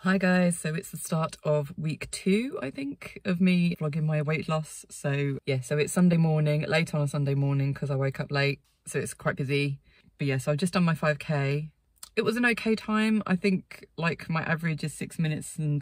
Hi guys, so it's the start of week 2, I think, of me vlogging my weight loss. So yeah, so it's Sunday morning, late on a Sunday morning because I woke up late, so it's quite busy. But yeah, so I've just done my 5k. It was an okay time. I think like my average is 6 minutes and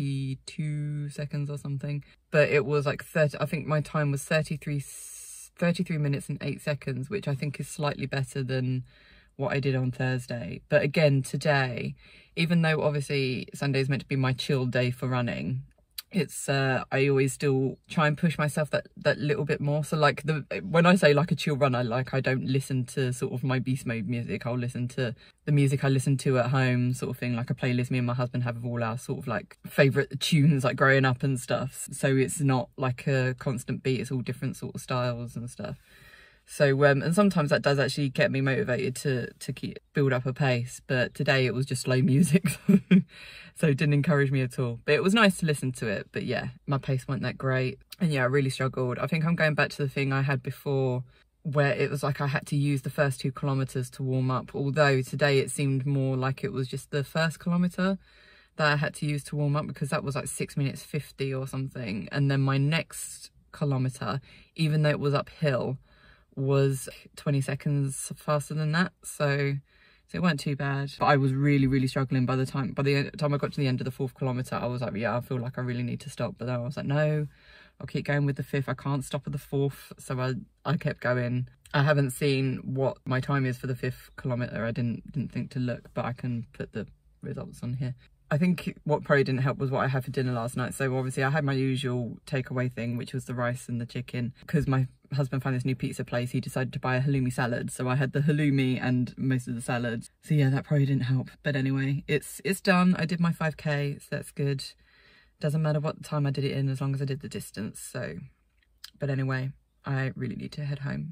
32 seconds or something, but it was like 30, I think my time was 33 minutes and 8 seconds, which I think is slightly better than what I did on Thursday. But again, today, even though obviously Sunday is meant to be my chill day for running, it's I always still try and push myself that little bit more. So like when I say like a chill run, I don't listen to sort of my beast mode music. I'll listen to the music I listen to at home, sort of thing, like a playlist me and my husband have of all our sort of like favourite tunes like growing up and stuff. So it's not like a constant beat, it's all different sort of styles and stuff. So and sometimes that does actually get me motivated to build up a pace, but today it was just slow music, so it didn't encourage me at all. But it was nice to listen to it. But yeah, my pace wasn't that great, and yeah, I really struggled. I think I'm going back to the thing I had before, where it was like I had to use the first 2 kilometers to warm up, although today it seemed more like it was just the first kilometer that I had to use to warm up, because that was like 6 minutes 50 or something, and then my next kilometer, even though it was uphill, was 20 seconds faster than that, so it weren't too bad. But I was really struggling by the time I got to the end of the 4th kilometer. I was like, yeah, I feel like I really need to stop, but then I was like, no, I'll keep going with the 5th. I can't stop at the 4th, so I kept going. I haven't seen what my time is for the 5th kilometer. I didn't think to look, but I can put the results on here. I think what probably didn't help was what I had for dinner last night. So obviously I had my usual takeaway thing, which was the rice and the chicken. Because my husband found this new pizza place, he decided to buy a halloumi salad. So I had the halloumi and most of the salads. So yeah, that probably didn't help. But anyway, it's done. I did my 5k, so that's good. Doesn't matter what time I did it in, as long as I did the distance. So, but anyway, I really need to head home.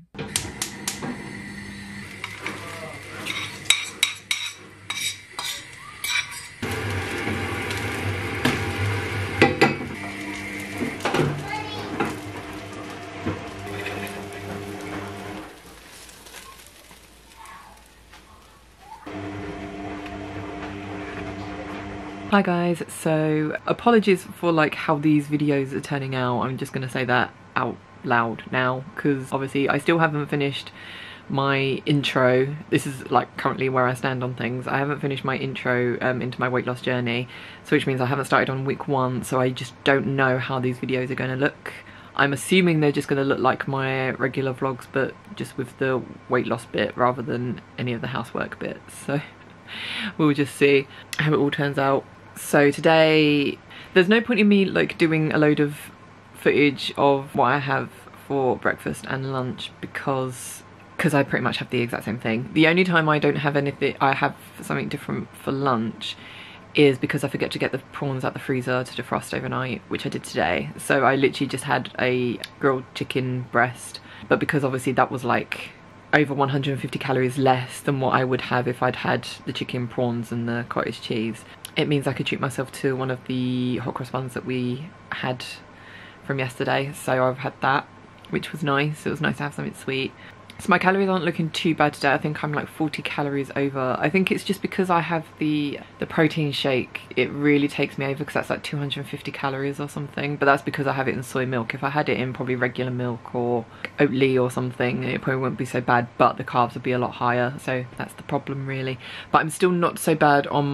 Hi guys, so apologies for like how these videos are turning out. I'm just gonna say that out loud now, because obviously I still haven't finished my intro. This is like currently where I stand on things. I haven't finished my intro into my weight loss journey, so which means I haven't started on week 1, so I just don't know how these videos are going to look. I'm assuming they're just going to look like my regular vlogs, but just with the weight loss bit rather than any of the housework bits, so we'll just see how it all turns out. So today, there's no point in me like doing a load of footage of what I have for breakfast and lunch because I pretty much have the exact same thing. The only time I don't have anything, I have something different for lunch, is because I forget to get the prawns out the freezer to defrost overnight, which I did today. So I literally just had a grilled chicken breast, but because obviously that was like over 150 calories less than what I would have if I'd had the chicken, prawns and the cottage cheese, it means I could treat myself to one of the hot cross buns that we had from yesterday. So I've had that, which was nice. It was nice to have something sweet. So my calories aren't looking too bad today. I think I'm like 40 calories over. I think it's just because I have the protein shake. It really takes me over because that's like 250 calories or something. But that's because I have it in soy milk. If I had it in probably regular milk or Oatly or something, it probably wouldn't be so bad, but the carbs would be a lot higher. So that's the problem really. But I'm still not so bad on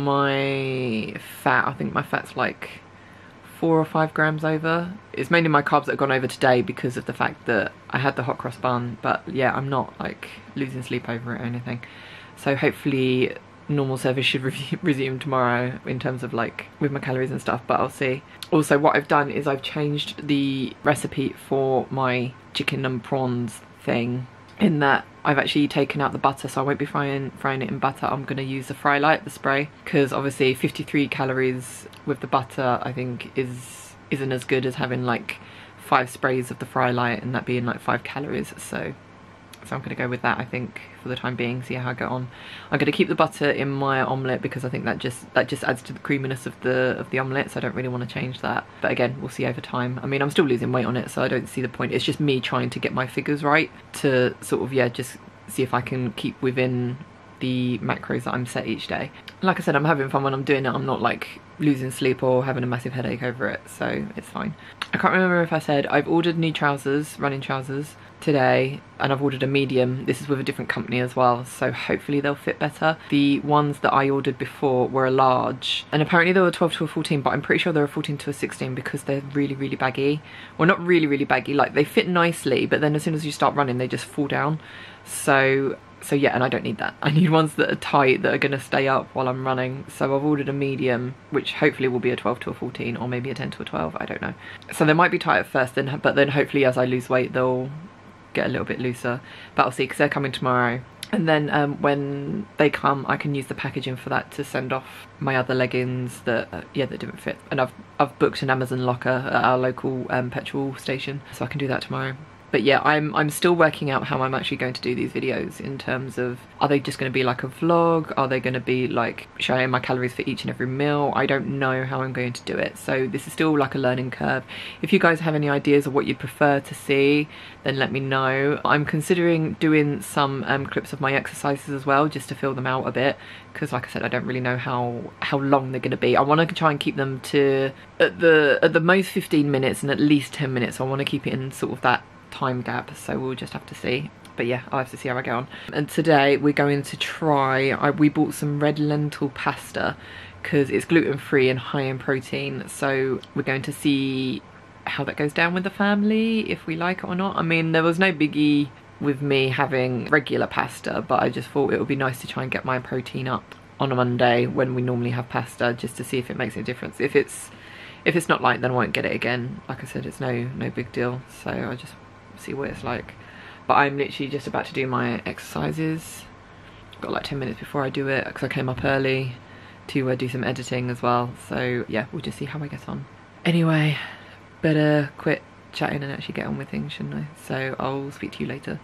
my fat. I think my fat's like 4 or 5 grams over. It's mainly my carbs that have gone over today because of the fact that I had the hot cross bun, but yeah, I'm not like losing sleep over it or anything. So hopefully normal service should resume tomorrow in terms of like with my calories and stuff, but I'll see. Also, what I've done is I've changed the recipe for my chicken and prawns thing, in that I've actually taken out the butter, so I won't be frying it in butter. I'm going to use the Fry Light, the spray, because obviously 53 calories with the butter I think isn't as good as having like 5 sprays of the Fry Light and that being like 5 calories. So I'm going to go with that, I think, for the time being, see how I get on. I'm going to keep the butter in my omelette because I think that just adds to the creaminess of the omelette, so I don't really want to change that. But again, we'll see over time. I mean, I'm still losing weight on it, so I don't see the point. It's just me trying to get my figures right to sort of, yeah, just see if I can keep within the macros that I'm set each day. Like I said, I'm having fun when I'm doing it. I'm not like losing sleep or having a massive headache over it, so it's fine. I can't remember if I said I've ordered new trousers, running trousers, today, and I've ordered a medium. This is with a different company as well, so hopefully they'll fit better. The ones that I ordered before were a large, and apparently they were 12 to a 14, but I'm pretty sure they're a 14 to a 16 because they're really, really baggy. Well, not really, really baggy, like they fit nicely, but then as soon as you start running, they just fall down. So yeah, and I don't need that. I need ones that are tight, that are gonna stay up while I'm running. So I've ordered a medium, which hopefully will be a 12 to a 14, or maybe a 10 to a 12, I don't know. So they might be tight at first, but then hopefully as I lose weight, they'll get a little bit looser, but I'll see, because they're coming tomorrow. And then when they come, I can use the packaging for that to send off my other leggings that yeah, that didn't fit. And I've booked an Amazon locker at our local petrol station, so I can do that tomorrow. But yeah, I'm still working out how I'm actually going to do these videos, in terms of, are they just going to be like a vlog? Are they going to be like showing my calories for each and every meal? I don't know how I'm going to do it. So this is still like a learning curve. If you guys have any ideas of what you'd prefer to see, then let me know. I'm considering doing some clips of my exercises as well, just to fill them out a bit, because like I said, I don't really know how long they're going to be. I want to try and keep them to at the most 15 minutes and at least 10 minutes. I want to keep it in sort of that time gap, so we'll just have to see. But yeah, I'll have to see how I go on. And today we're going to try, we bought some red lentil pasta because it's gluten-free and high in protein, so we're going to see how that goes down with the family, if we like it or not. I mean, there was no biggie with me having regular pasta, but I just thought it would be nice to try and get my protein up on a Monday when we normally have pasta, just to see if it makes a difference. If it's not like, then I won't get it again. Like I said, it's no big deal, so I just see what it's like. But I'm literally just about to do my exercises. Got like 10 minutes before I do it, because I came up early to do some editing as well. So yeah, we'll just see how I get on. Anyway, better quit chatting and actually get on with things, shouldn't I? So I'll speak to you later.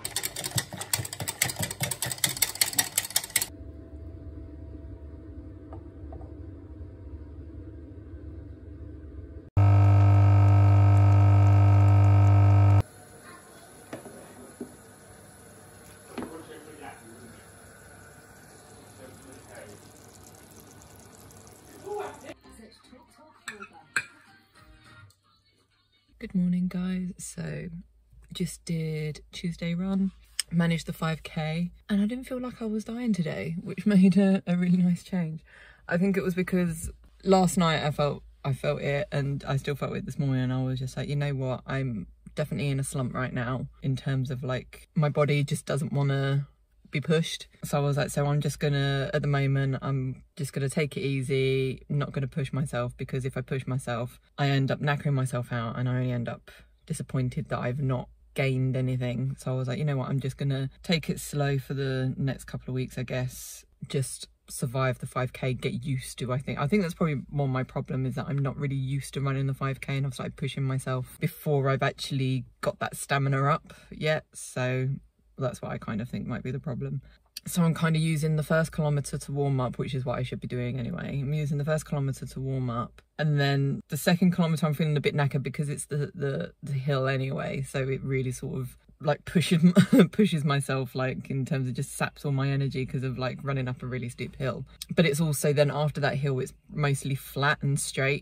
Good morning, guys. So just did Tuesday run, managed the 5k, and I didn't feel like I was dying today, which made a really nice change. I think it was because last night I felt it, and I still felt it this morning, and I was just like, you know what, I'm definitely in a slump right now, in terms of like my body just doesn't want to be pushed. So I was like, so I'm just gonna, at the moment, I'm just gonna take it easy, not gonna push myself, because if I push myself, I end up knackering myself out, and I only end up disappointed that I've not gained anything. So I was like, you know what, I'm just gonna take it slow for the next couple of weeks, I guess. Just survive the 5k, get used to. I think that's probably more my problem, is that I'm not really used to running the 5k, and I've started pushing myself before I've actually got that stamina up yet. So that's what I kind of think might be the problem. So I'm kind of using the first kilometre to warm up, which is what I should be doing anyway. I'm using the first kilometre to warm up, and then the second kilometre I'm feeling a bit knackered because it's the hill anyway, so it really sort of like pushes myself, like in terms of just saps all my energy because of like running up a really steep hill. But it's also then after that hill it's mostly flat and straight,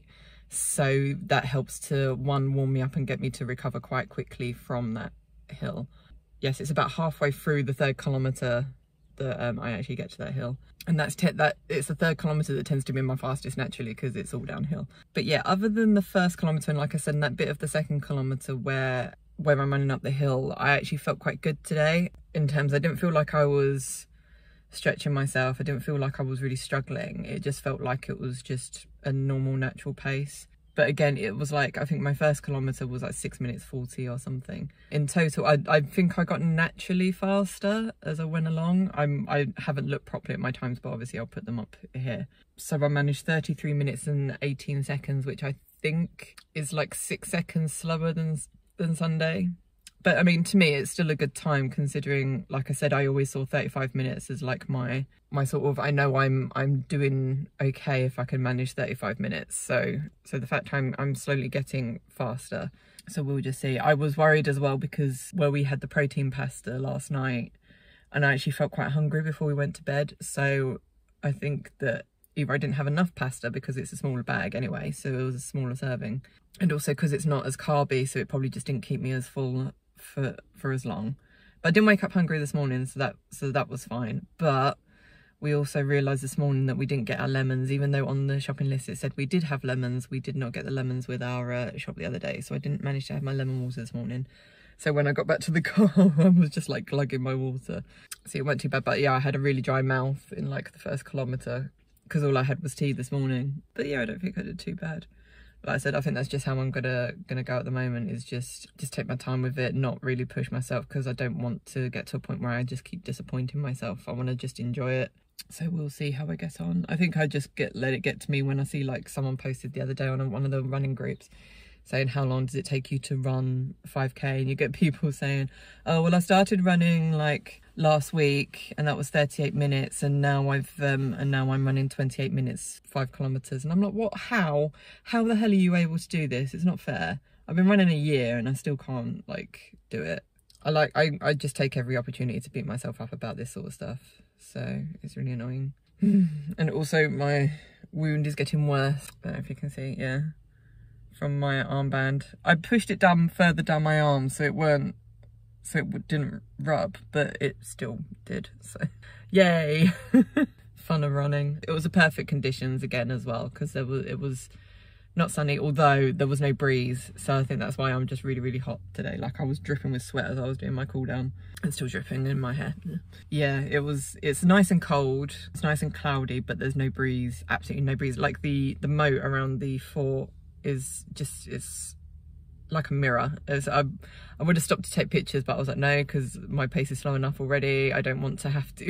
so that helps to warm me up and get me to recover quite quickly from that hill. Yes, it's about halfway through the third kilometre that I actually get to that hill, and it's the third kilometre that tends to be my fastest naturally, because it's all downhill. But yeah, other than the first kilometre, and like I said, in that bit of the second kilometre where I'm running up the hill, I actually felt quite good today, in terms I didn't feel like I was stretching myself, I didn't feel like I was really struggling. It just felt like it was just a normal natural pace. But again, it was like, I think my first kilometre was like 6 minutes 40 or something. In total, I think I got naturally faster as I went along. I haven't looked properly at my times, but obviously I'll put them up here. So I managed 33 minutes and 18 seconds, which I think is like 6 seconds slower than Sunday. But I mean, to me, it's still a good time, considering, like I said, I always saw 35 minutes as like my sort of, I know I'm doing okay if I can manage 35 minutes. So the fact I'm slowly getting faster. So we'll just see. I was worried as well, because where we had the protein pasta last night, and I actually felt quite hungry before we went to bed, so I think that either I didn't have enough pasta because it's a smaller bag anyway, so it was a smaller serving, and also because it's not as carby, so it probably just didn't keep me as full for as long. But I didn't wake up hungry this morning, so that was fine. But we also realised this morning that we didn't get our lemons, even though on the shopping list it said we did have lemons. We did not get the lemons with our shop the other day, so I didn't manage to have my lemon water this morning. So when I got back to the car, I was just like glugging my water. So it wasn't too bad, but yeah, I had a really dry mouth in like the first kilometre because all I had was tea this morning. But yeah, I don't think I did too bad. Like I said, I think that's just how I'm gonna go at the moment, is just take my time with it, not really push myself, because I don't want to get to a point where I just keep disappointing myself. I want to just enjoy it. So we'll see how I get on. I think I just let it get to me when I see, like, someone posted the other day on one of the running groups saying, how long does it take you to run 5k? And you get people saying, oh, well, I started running like last week and that was 38 minutes, and now I'm running 28 minutes, 5 kilometers. And I'm like, what? How the hell are you able to do this? It's not fair. I've been running a year and I still can't, like, do it. I just take every opportunity to beat myself up about this sort of stuff, so it's really annoying. And also my wound is getting worse. I don't know if you can see, yeah, from my armband. I pushed it down further down my arm so it didn't rub, but it still did, so yay. Fun of running. It was the perfect conditions again as well, because it was not sunny, although there was no breeze, so I think that's why I'm just really, really hot today. Like, I was dripping with sweat as I was doing my cool down, and still dripping in my hair. Yeah, it's nice and cold, it's nice and cloudy, but there's no breeze, absolutely no breeze. Like the moat around the fort is just, it's like a mirror. I would have stopped to take pictures, but I was like, no, because my pace is slow enough already. I don't want to have to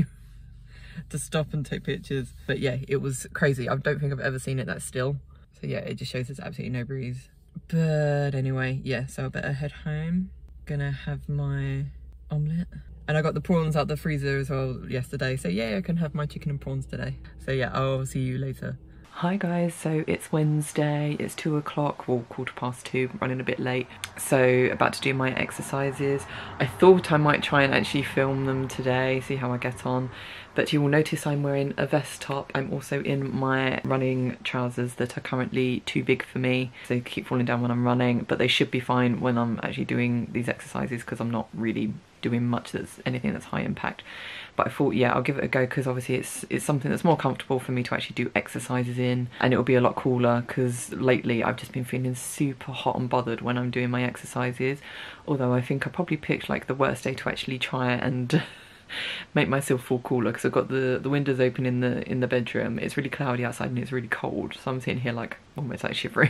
stop and take pictures. But yeah, it was crazy. I don't think I've ever seen it that still. So yeah, it just shows there's absolutely no breeze. But anyway, yeah, so I better head home. Gonna have my omelette. And I got the prawns out the freezer as well yesterday. So yeah, I can have my chicken and prawns today. So yeah, I'll see you later. Hi guys, so it's Wednesday, it's 2 o'clock, well, 2:15, running a bit late. So about to do my exercises. I thought I might try and actually film them today, see how I get on. But you will notice I'm wearing a vest top. I'm also in my running trousers that are currently too big for me. So they keep falling down when I'm running, but they should be fine when I'm actually doing these exercises, because I'm not really doing much anything that's high impact. But I thought, yeah, I'll give it a go, because obviously it's something that's more comfortable for me to actually do exercises in, and it'll be a lot cooler, because lately I've just been feeling super hot and bothered when I'm doing my exercises. Although I think I probably picked like the worst day to actually try and make myself feel cooler, because I've got the windows open in the bedroom. It's really cloudy outside and it's really cold, so I'm sitting here like almost like shivering.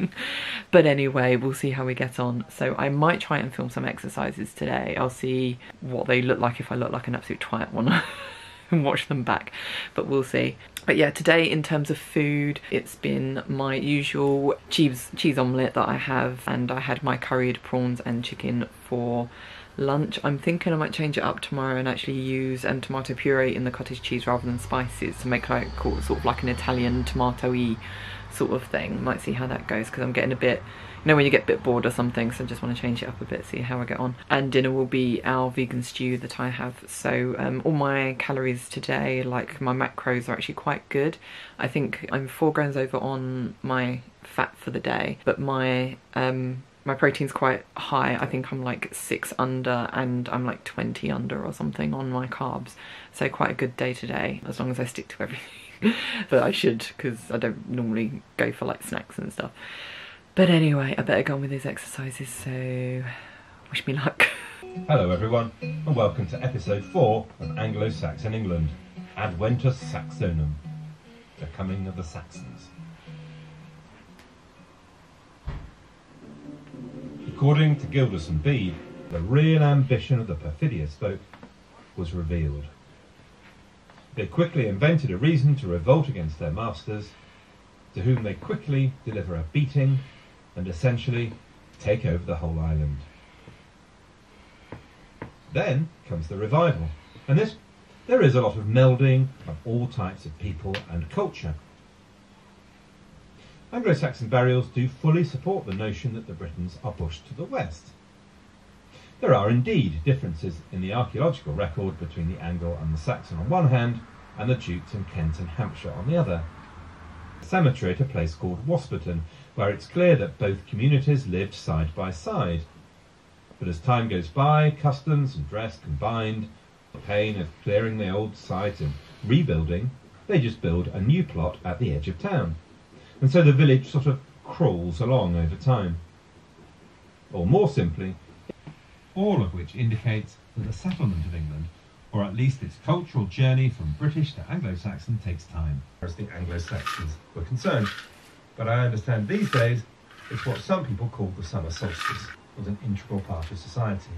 But anyway, we'll see how we get on. So I might try and film some exercises today. I'll see what they look like, if I look like an absolute twat one and watch them back, but we'll see. But yeah, today in terms of food, it's been my usual cheese omelette that I have, and I had my curried prawns and chicken for lunch. I'm thinking I might change it up tomorrow and actually use tomato puree in the cottage cheese rather than spices, to make like sort of like an Italian tomato-y sort of thing. Might see how that goes, because I'm getting a bit, you know, when you get a bit bored or something, so I just want to change it up a bit, see how I get on. And dinner will be our vegan stew that I have. So all my calories today, like my macros, are actually quite good. I think I'm 4 grams over on my fat for the day, but my protein's quite high. I think I'm like 6 under, and I'm like 20 under or something on my carbs. So quite a good day today, as long as I stick to everything. But I should, because I don't normally go for like snacks and stuff. But anyway, I better go on with these exercises, so wish me luck. Hello everyone, and welcome to episode 4 of Anglo-Saxon England, Adventus Saxonum, the coming of the Saxons. According to Gildas and Bede, the real ambition of the perfidious folk was revealed. They quickly invented a reason to revolt against their masters, to whom they quickly deliver a beating and essentially take over the whole island. Then comes the revival, and there is a lot of melding of all types of people and culture. Anglo-Saxon burials do fully support the notion that the Britons are pushed to the west. There are indeed differences in the archaeological record between the Anglo and the Saxon on one hand, and the Jutes in Kent and Hampshire on the other. Cemetery at a place called Wasperton, where it's clear that both communities lived side by side. But as time goes by, customs and dress combined, the pain of clearing the old site and rebuilding, they just build a new plot at the edge of town. And so the village sort of crawls along over time. Or more simply, all of which indicates that the settlement of England, or at least its cultural journey from British to Anglo-Saxon, takes time, as the Anglo-Saxons were concerned. But I understand these days it's what some people call the summer solstice was an integral part of society.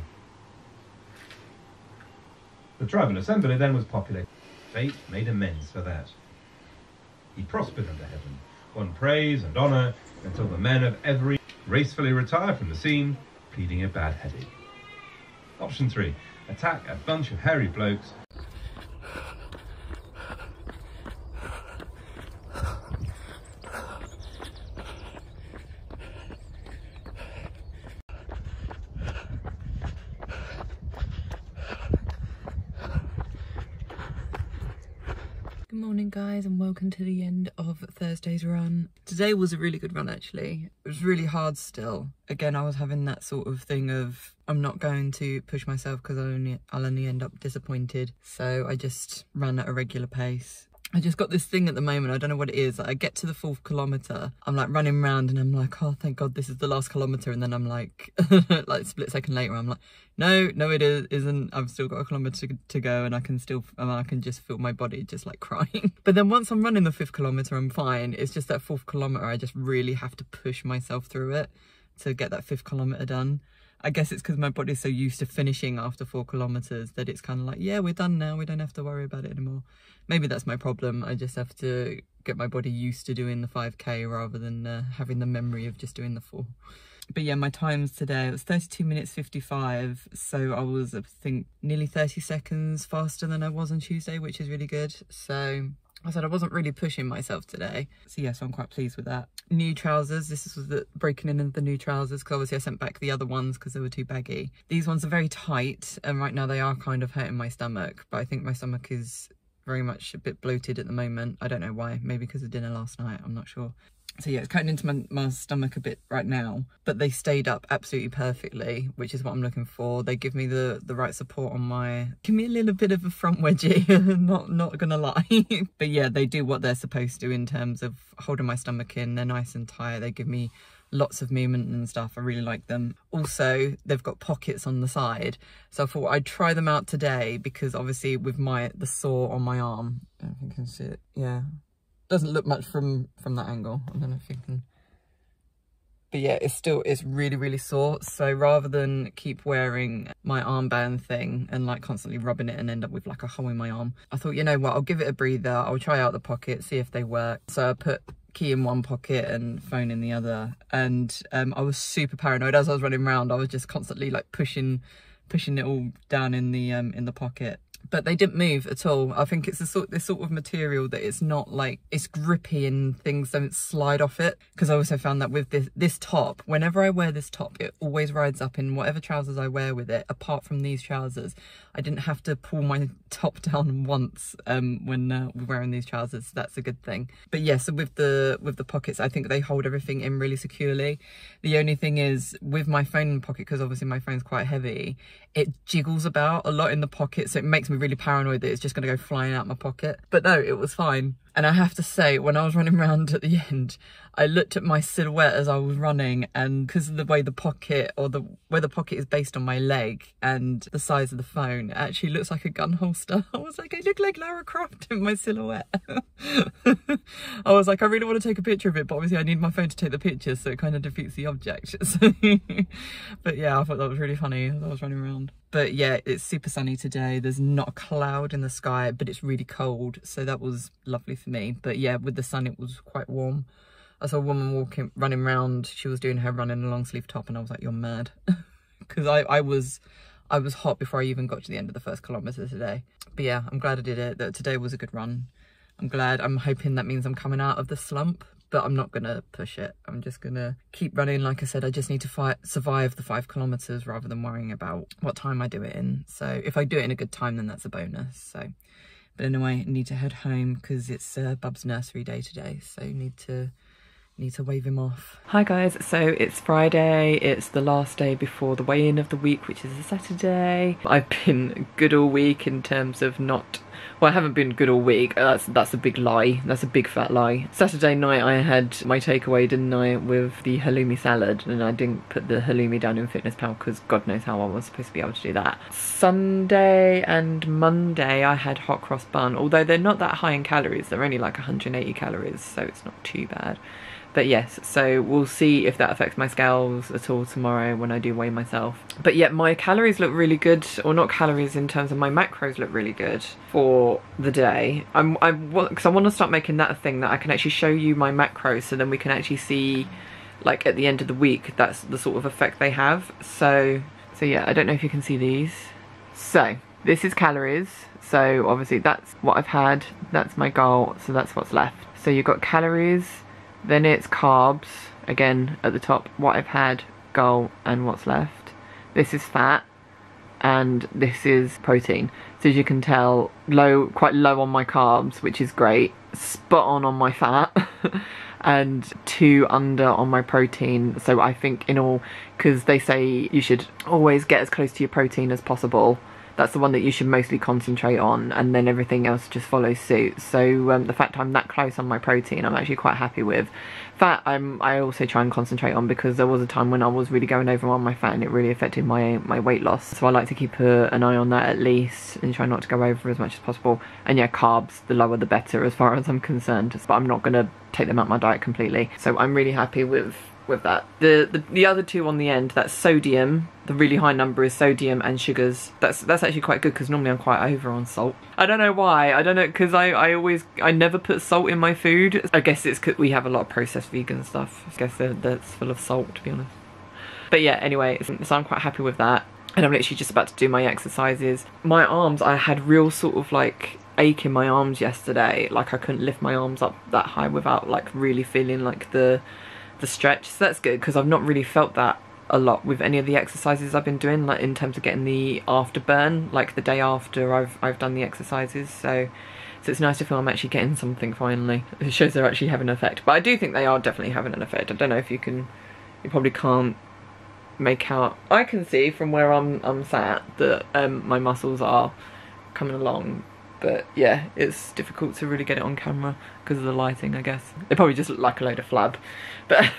The tribal assembly then was populated. Fate made amends for that. He prospered under heaven, won praise and honour, until the men of every gracefully retire from the scene, pleading a bad headache. Option 3. Attack a bunch of hairy blokes. Good morning guys, and welcome to the end of Thursday's run. Today was a really good run actually. It was really hard still. Again, I was having that sort of thing of I'm not going to push myself because I'll only end up disappointed. So I just ran at a regular pace. I just got this thing at the moment, I don't know what it is. I get to the 4th kilometre, I'm like running around and I'm like, oh thank God this is the last kilometre, and then I'm like, like a split second later I'm like, no it isn't, I've still got a kilometre to go, and I can just feel my body just like crying. But then once I'm running the 5th kilometre I'm fine. It's just that 4th kilometre I just really have to push myself through it to get that 5th kilometre done. I guess it's because my body's so used to finishing after 4 kilometres that it's kind of like, yeah, we're done now, we don't have to worry about it anymore. Maybe that's my problem. I just have to get my body used to doing the 5k rather than having the memory of just doing the 4. But yeah, my times today, it was 32 minutes 55, so I was, I think, nearly 30 seconds faster than I was on Tuesday, which is really good. So I said I wasn't really pushing myself today, so yeah, so I'm quite pleased with that. New trousers, this was the breaking in of the new trousers, because obviously I sent back the other ones because they were too baggy. These ones are very tight, and right now they are kind of hurting my stomach, but I think my stomach is very much a bit bloated at the moment. I don't know why, maybe because of dinner last night, I'm not sure. So yeah, it's cutting into my stomach a bit right now, but they stayed up absolutely perfectly, which is what I'm looking for. They give me the right support on my, give me a little bit of a front wedgie, not gonna lie. But yeah, they do what they're supposed to in terms of holding my stomach in. They're nice and tight. They give me lots of movement and stuff. I really like them. Also, they've got pockets on the side, so I thought I'd try them out today, because obviously with the sore on my arm, I don't think I can see it, yeah, doesn't look much from that angle. I don't know if you can, but yeah, it's really sore. So rather than keep wearing my armband thing and like constantly rubbing it and end up with like a hole in my arm, I thought, you know what, I'll give it a breather. I'll try out the pockets, see if they work. So I put key in one pocket and phone in the other, and I was super paranoid as I was running around. I was just constantly like pushing it all down in the pocket. But they didn't move at all. I think it's this sort of material that it's not like, it's grippy and things don't slide off it. Because I also found that with this top, whenever I wear this top, it always rides up in whatever trousers I wear with it. Apart from these trousers, I didn't have to pull my top down once when wearing these trousers. So that's a good thing. But yeah, so with the pockets, I think they hold everything in really securely. The only thing is with my phone in the pocket, because obviously my phone's quite heavy, it jiggles about a lot in the pocket, so it makes me really paranoid that it's just going to go flying out my pocket. But no, it was fine. And I have to say, when I was running around at the end, I looked at my silhouette as I was running, and because of the way the pocket, or where the pocket is based on my leg and the size of the phone, it actually looks like a gun holster. I was like, I look like Lara Croft in my silhouette. I was like, I really want to take a picture of it, but obviously I need my phone to take the picture, so it kind of defeats the object. So, but yeah, I thought that was really funny as I was running around. But yeah, it's super sunny today. There's not a cloud in the sky, but it's really cold, so that was lovely for me. But yeah, with the sun it was quite warm. I saw a woman running around. She was doing her run in a long sleeve top, and I was like, you're mad. Because I was hot before I even got to the end of the 1st kilometre today. But yeah, I'm glad I did it. That today was a good run. I'm glad. I'm hoping that means I'm coming out of the slump. but I'm not gonna push it. I'm just gonna keep running. Like I said, I just need to survive the 5 kilometers rather than worrying about what time I do it in. So if I do it in a good time, then that's a bonus. So, but anyway, I need to head home because it's Bub's nursery day today, so need to wave him off. Hi guys, so it's Friday. It's the last day before the weigh-in of the week, which is a Saturday. I've been good all week in terms of not, well, I haven't been good all week. That's a big lie. That's a big fat lie. Saturday night I had my takeaway, didn't I, with the halloumi salad, and I didn't put the halloumi down in FitnessPal because God knows how I was supposed to be able to do that. Sunday and Monday I had hot cross bun, although they're not that high in calories. They're only like 180 calories, so it's not too bad. But yes, so we'll see if that affects my scales at all tomorrow when I do weigh myself. But yeah, my calories look really good, or not calories in terms of my macros look really good for the day. Because I want to start making that a thing that I can actually show you my macros, so then we can actually see, like at the end of the week, that's the sort of effect they have. So yeah, I don't know if you can see these. So this is calories. So obviously that's what I've had, that's my goal, so that's what's left. So you've got calories, then it's carbs, again at the top, what I've had, goal, and what's left. This is fat, and this is protein. So as you can tell, quite low on my carbs, which is great, spot on my fat, and 2 under on my protein. So I think in all, because they say you should always get as close to your protein as possible. That's the one that you should mostly concentrate on, and then everything else just follows suit. So the fact I'm that close on my protein, I'm actually quite happy with. Fat, I also try and concentrate on, because there was a time when I was really going over on my fat and it really affected my weight loss. So I like to keep an eye on that at least, and try not to go over as much as possible. And yeah, carbs, the lower the better as far as I'm concerned. But I'm not going to take them out my diet completely. So I'm really happy with that. The other 2 on the end, that's sodium. The really high number is sodium and sugars. That's actually quite good, because normally I'm quite over on salt. I don't know why. I don't know, because I never put salt in my food. I guess it's because we have a lot of processed vegan stuff. I guess that's full of salt, to be honest. But yeah, anyway, so I'm quite happy with that. And I'm literally just about to do my exercises. My arms, I had real sort of like ache in my arms yesterday. Like I couldn't lift my arms up that high without like really feeling like the stretch. So that's good, because I've not really felt that a lot with any of the exercises I've been doing, like in terms of getting the afterburn, like the day after I've done the exercises. So it's nice to feel I'm actually getting something finally. It shows they're actually having an effect. But I do think they are definitely having an effect. I don't know if you probably can't make out. I can see from where I'm sat that my muscles are coming along. But yeah, it's difficult to really get it on camera because of the lighting, I guess. They probably just look like a load of flab, but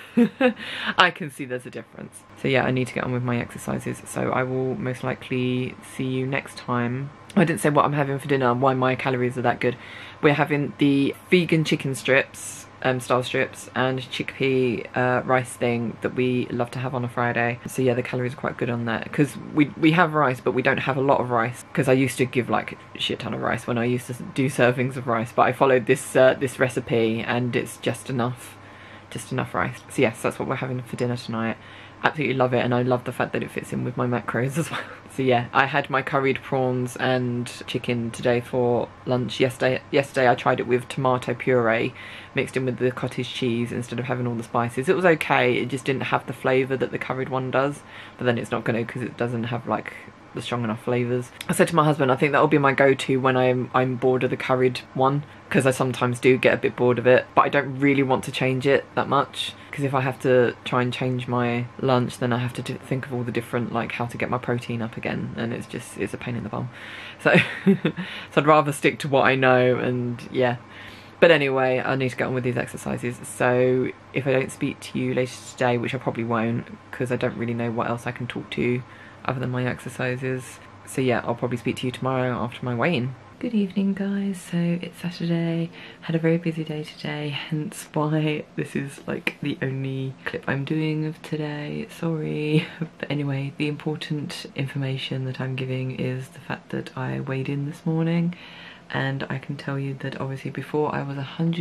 I can see there's a difference. So yeah, I need to get on with my exercises. So I will most likely see you next time. I didn't say what I'm having for dinner, why my calories are that good. We're having the vegan chicken strips, style strips, and chickpea rice thing that we love to have on a Friday. So yeah, the calories are quite good on that, because we have rice, but we don't have a lot of rice, because I used to give like a shit ton of rice when I used to do servings of rice, but I followed this recipe and it's just enough rice. So yes, that's what we're having for dinner tonight. Absolutely love it, and I love the fact that it fits in with my macros as well. So yeah, I had my curried prawns and chicken today for lunch. Yesterday I tried it with tomato puree mixed in with the cottage cheese instead of having all the spices. It was okay, it just didn't have the flavour that the curried one does, but then it's not going to, because it doesn't have like the strong enough flavours. I said to my husband, I think that'll be my go-to when I'm bored of the curried one, because I sometimes do get a bit bored of it, but I don't really want to change it that much, because if I have to try and change my lunch, then I have to think of all the different, like how to get my protein up again, and it's a pain in the bum. So I'd rather stick to what I know, and yeah. But anyway, I need to get on with these exercises, so if I don't speak to you later today, which I probably won't, because I don't really know what else I can talk to other than my exercises. So yeah, I'll probably speak to you tomorrow after my weigh-in. Good evening guys, so it's Saturday, had a very busy day today, hence why this is like the only clip I'm doing of today, sorry. But anyway, the important information that I'm giving is the fact that I weighed in this morning, and I can tell you that obviously before I was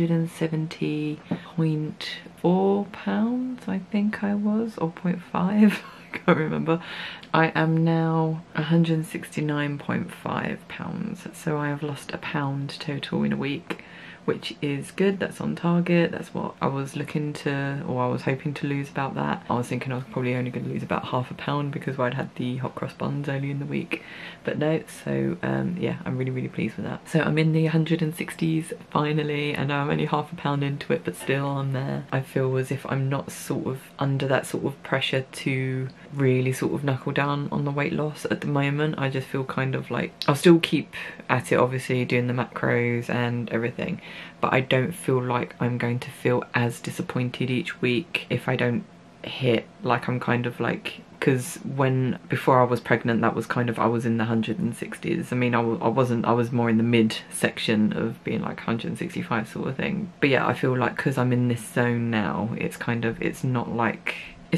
170.4 pounds, I think I was, or 0.5. Can't remember. I am now 169.5 pounds, so I have lost a pound total in a week, which is good. That's on target. That's what I was looking to, or I was hoping to lose about that. I was thinking I was probably only going to lose about £0.5 pound because I'd had the hot cross buns early in the week, but no. So yeah, I'm really pleased with that. So I'm in the 160s finally, and I'm only £0.5 pound into it, but still I'm there. I feel as if I'm not sort of under that sort of pressure to really sort of knuckle down on the weight loss at the moment. I just feel kind of like I'll still keep at it, obviously doing the macros and everything, but I don't feel like I'm going to feel as disappointed each week if I don't hit, like I'm kind of like, because before I was pregnant, that was kind of, I was in the 160s. I mean, I was more in the mid section of being like 165 sort of thing. But yeah, I feel like because I'm in this zone now, it's kind of, it's not like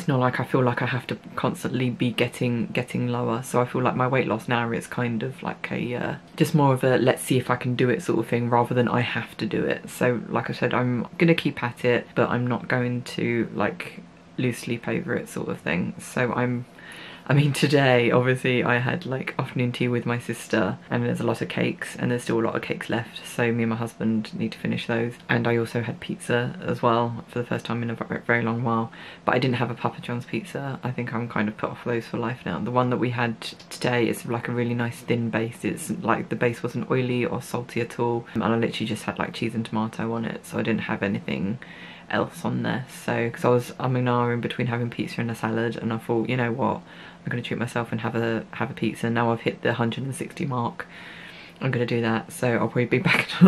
I feel like I have to constantly be getting lower. So I feel like my weight loss now is kind of like a just more of a let's see if I can do it sort of thing, rather than I have to do it. So like I said, I'm gonna keep at it, but I'm not going to like lose sleep over it sort of thing. So I mean, today obviously I had like afternoon tea with my sister, and there's a lot of cakes, and there's still a lot of cakes left, so me and my husband need to finish those. And I also had pizza as well for the first time in a very long while, but I didn't have a Papa John's pizza. I think I'm kind of put off those for life now. The one that we had today is like a really nice thin base. It's like the base wasn't oily or salty at all, and I literally just had like cheese and tomato on it, so I didn't have anything else on there. So because I was in between having pizza and a salad, and I thought, you know what, I'm gonna treat myself and have a pizza. Now I've hit the 160 mark, I'm gonna do that. So I'll probably be back to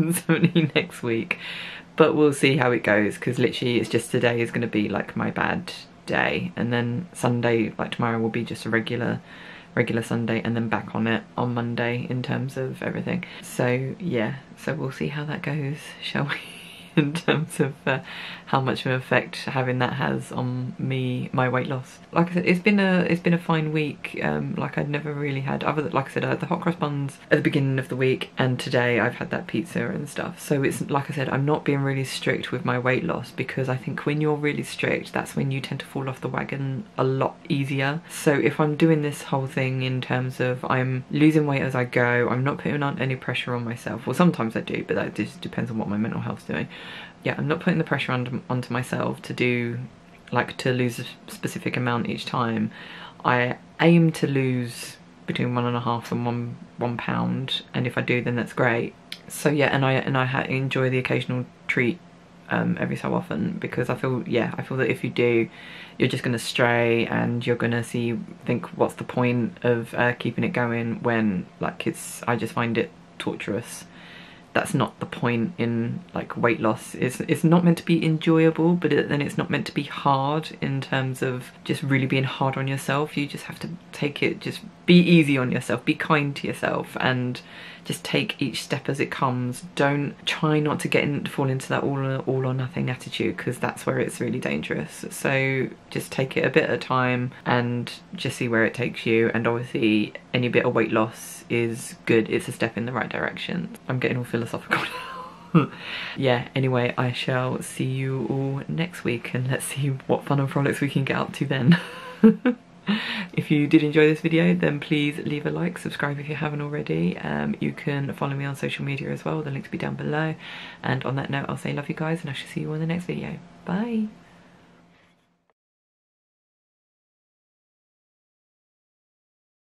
170 next week, but we'll see how it goes, because literally it's just today is gonna be like my bad day, and then Sunday, like tomorrow, will be just a regular Sunday, and then back on it on Monday in terms of everything. So yeah, so we'll see how that goes, shall we? In terms of how much of an effect having that has on my weight loss. Like I said, it's been a fine week. Like I'd never really had, other than, like I said, I had the hot cross buns at the beginning of the week, and today I've had that pizza and stuff. So it's, like I said, I'm not being really strict with my weight loss, because I think when you're really strict, that's when you tend to fall off the wagon a lot easier. So if I'm doing this whole thing in terms of I'm losing weight as I go, I'm not putting on any pressure on myself. Well, sometimes I do, but that just depends on what my mental health's doing. Yeah, I'm not putting the pressure onto myself to do, like, to lose a specific amount each time. I aim to lose between 1.5 and 1 pound, and if I do, then that's great. So yeah, and I enjoy the occasional treat every so often, because I feel that if you do, you're just gonna stray, and you're gonna think what's the point of keeping it going when, like, I just find it torturous. That's not the point in like weight loss. It's not meant to be enjoyable, but then it's not meant to be hard in terms of just really being hard on yourself. You just have to take it, just be easy on yourself, be kind to yourself, and just take each step as it comes. Don't try not to fall into that all or nothing attitude, because that's where it's really dangerous. So just take it a bit at a time and just see where it takes you. And obviously any bit of weight loss is good. It's a step in the right direction. I'm getting all philosophical now. Yeah, anyway, I shall see you all next week, and let's see what fun and frolics we can get up to then. If you did enjoy this video, then please leave a like, subscribe if you haven't already. You can follow me on social media as well, the links will be down below. And on that note, I'll say love you guys, and I shall see you on the next video. Bye!